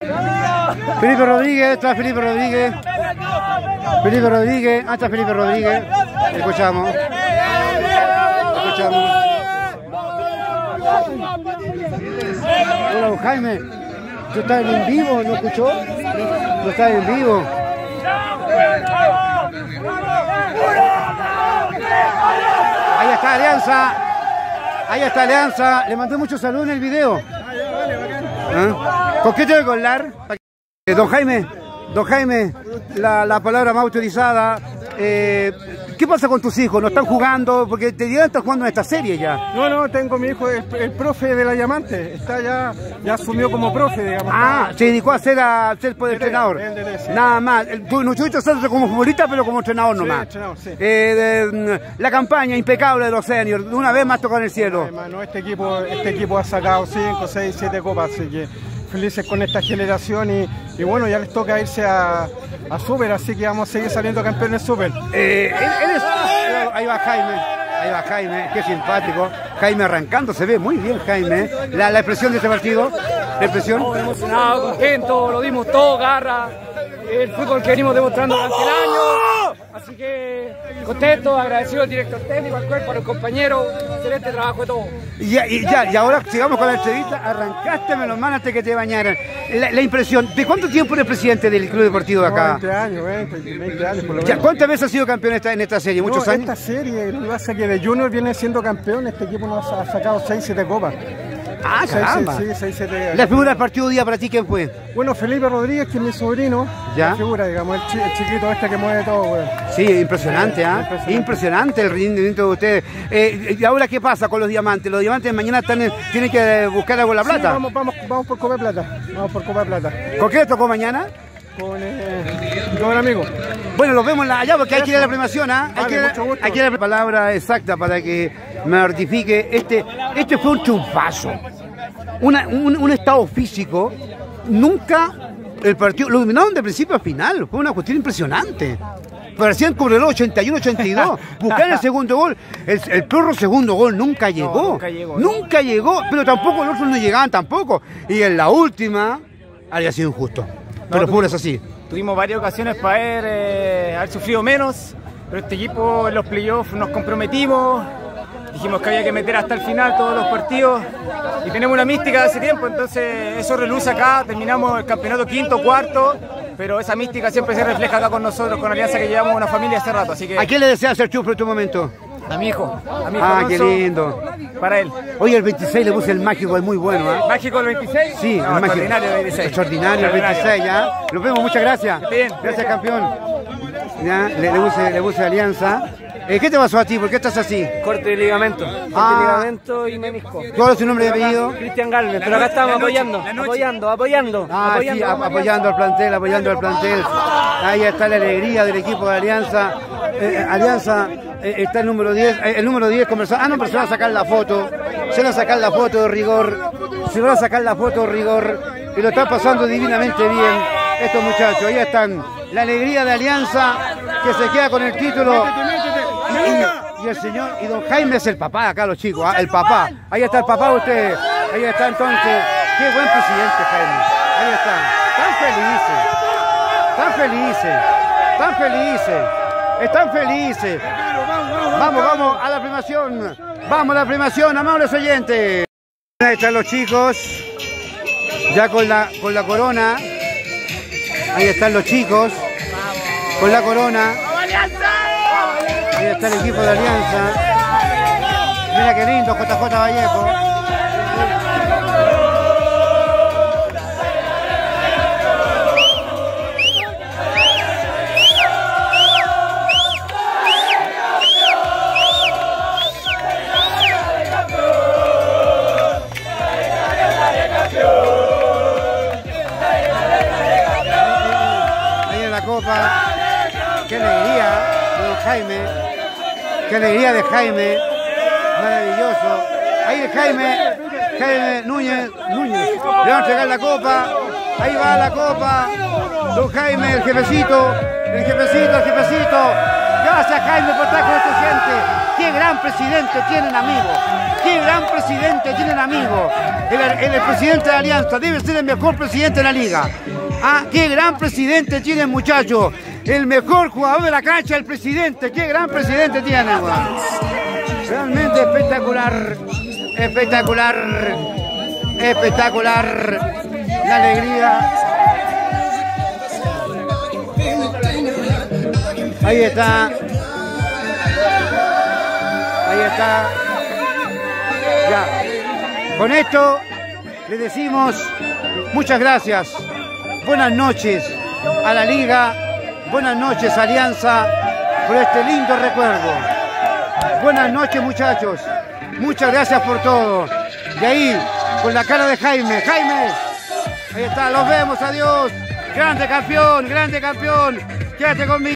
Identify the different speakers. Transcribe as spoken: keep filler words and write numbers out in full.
Speaker 1: Felipe Rodríguez, está Felipe Rodríguez. Felipe Rodríguez, hasta Felipe Rodríguez. Escuchamos. Escuchamos. Hola, don Jaime. ¿Tú estás en vivo? ¿No escuchó? ¿No estás en vivo? Ahí está Alianza. Ahí está Alianza. Le mandé muchos saludos en el video. ¿Ah? ¿Con qué te voy a hablar? Eh, don Jaime, don Jaime, la, la palabra más autorizada. Eh, ¿Qué pasa con tus hijos? ¿No están jugando? Porque te dirán están jugando en esta serie ya.
Speaker 2: No, no, tengo mi hijo, el, el profe de la Diamante. Está ya, ya asumió como profe, digamos.
Speaker 1: Ah, se dedicó a ser, a ser pues, entrenador.
Speaker 2: El de, sí.
Speaker 1: Nada más. Tú no estuviste como futbolista, pero como entrenador nomás.
Speaker 2: Sí, entrenador, sí.
Speaker 1: Eh, de, la campaña impecable de los seniors. Una vez más tocó en el cielo.
Speaker 2: No, hermano, este equipo, este equipo ha sacado cinco, seis, siete copas, así que felices con esta generación y, y bueno, ya les toca irse a, a Super, así que vamos a seguir saliendo campeones Super.
Speaker 1: Eh, él, él es, ahí va Jaime, ahí va Jaime, qué simpático. Jaime arrancando, se ve muy bien Jaime. La, la expresión de este partido, la expresión.
Speaker 3: Estamos emocionados, contentos, lo dimos todo, garra. El fútbol que venimos demostrando durante el año. Así que contento, agradecido al director técnico, al cuerpo, a los compañeros. Excelente trabajo de todos.
Speaker 1: Y ya, y ya, y ahora sigamos con la entrevista. Arrancaste, menos mal, antes que te bañaran. La, la impresión, ¿de cuánto tiempo eres presidente del club deportivo de acá?
Speaker 2: veinte años, veinte, veinte años por lo
Speaker 1: ya,
Speaker 2: menos.
Speaker 1: ¿cuántas veces has sido campeón esta, en esta serie? ¿Muchos
Speaker 2: no,
Speaker 1: años?
Speaker 2: Esta serie, lo que pasa es que de Junior viene siendo campeón, este equipo nos ha sacado seis, siete copas.
Speaker 1: Ah, caramba.
Speaker 2: Sí, seis, siete.
Speaker 1: La figura del partido día para ti, ¿quién fue?
Speaker 2: Bueno, Felipe Rodríguez, que es mi sobrino.
Speaker 1: ¿Ya?
Speaker 2: La figura, digamos, el, chi el chiquito este que mueve todo, güey.
Speaker 1: Sí, impresionante, ¿ah? ¿eh? Impresionante. Impresionante el rendimiento de ustedes. Eh, ¿Y ahora qué pasa con los diamantes? Los diamantes mañana están en, tienen que buscar algo en la plata.
Speaker 2: Sí, vamos, vamos, vamos por Copa de Plata. Vamos por Copa de Plata.
Speaker 1: ¿Con qué les tocó mañana?
Speaker 2: Con eh, con un amigo.
Speaker 1: Bueno, los vemos allá porque hay que ir a la premiación, ¿ah? ¿eh? Hay,
Speaker 2: vale,
Speaker 1: que, hay que ir a la palabra exacta para que me certifique. Este, este fue un triunfazo. Una, un, un estado físico. Nunca el partido lo dominaron de principio a final. Fue una cuestión impresionante. Parecían corredor ochenta y uno ochenta y dos. Buscar el segundo gol. El, el perro segundo gol nunca llegó.
Speaker 3: No, nunca llegó.
Speaker 1: Nunca llegó. Pero tampoco los otros no llegaban tampoco. Y en la última había sido injusto. Pero no, fue así.
Speaker 3: Tuvimos varias ocasiones para haber, eh, haber sufrido menos. Pero este equipo en los playoffs nos comprometimos. Dijimos que había que meter hasta el final todos los partidos y tenemos una mística de hace tiempo, entonces eso reluce acá, terminamos el campeonato quinto, cuarto, pero esa mística siempre se refleja acá con nosotros, con Alianza, que llevamos una familia hace rato, así que...
Speaker 1: ¿A quién le deseas hacer chufro en este momento?
Speaker 3: A mi hijo, a mi hijo
Speaker 1: Ah,
Speaker 3: Alonso,
Speaker 1: qué lindo.
Speaker 3: Para él.
Speaker 1: Oye, el veintiséis le puse el mágico, es muy bueno, ¿eh?
Speaker 3: ¿Mágico el veintiséis?
Speaker 1: Sí,
Speaker 3: no,
Speaker 1: el mágico.
Speaker 3: Extraordinario el veintiséis.
Speaker 1: Extraordinario el veintiséis, ¿ya? Nos vemos, muchas gracias.
Speaker 3: Bien.
Speaker 1: Gracias, campeón. Ya, le, le puse, le puse Alianza. Eh, ¿Qué te pasó a ti? ¿Por qué estás así?
Speaker 3: Corte de ligamento. Corte
Speaker 1: Ah.
Speaker 3: de ligamento y menisco.
Speaker 1: ¿Cuál es su nombre y apellido?
Speaker 3: Cristian Galvez, pero acá estamos apoyando, apoyando, apoyando.
Speaker 1: Ah,
Speaker 3: apoyando,
Speaker 1: sí, a- apoyando al plantel, apoyando al plantel. Ahí está la alegría del equipo de Alianza. Eh, Alianza eh, está el número diez. Eh, el número diez conversó. Ah, no, pero se va a sacar la foto. Se va a sacar la foto de rigor. Se va a sacar la foto de rigor. Y lo están pasando divinamente bien estos muchachos. Ahí están. La alegría de Alianza que se queda con el título. Y, y- y el señor, y don Jaime es el papá de acá, los chicos, ¿ah? El papá. Ahí está el papá de ustedes. Ahí está entonces. Qué buen presidente, Jaime. Ahí están. Tan felices. Tan felices. Tan felices. Están felices. Vamos, vamos a la primación. Vamos a la primación, amables oyentes. Ahí están los chicos. Ya con la, con la corona. Ahí están los chicos. Con la corona. Ahí está el equipo de Alianza. Mira qué lindo, J J Vallejo. Ahí en la copa. Qué alegría de don Jaime. Qué alegría de Jaime. Maravilloso. Ahí de Jaime. Jaime Núñez. Núñez. Le van a entregar la copa. Ahí va la copa. Don Jaime, el jefecito. El jefecito, el jefecito. Gracias, Jaime, por estar con esta gente. Qué gran presidente tienen, amigos. Qué gran presidente tienen, amigos. El, el, el presidente de Alianza debe ser el mejor presidente de la liga. Ah, qué gran presidente tienen, muchachos. El mejor jugador de la cancha, el presidente. Qué gran presidente tienen, weón. Realmente espectacular. Espectacular. Espectacular. La alegría. Ahí está. Ahí está. Ya. Con esto le decimos muchas gracias. Buenas noches a la Liga. Buenas noches, Alianza, por este lindo recuerdo. Buenas noches, muchachos. Muchas gracias por todo. Y ahí, con la cara de Jaime. Jaime. Ahí está, los vemos, adiós. Grande campeón, grande campeón. Quédate conmigo.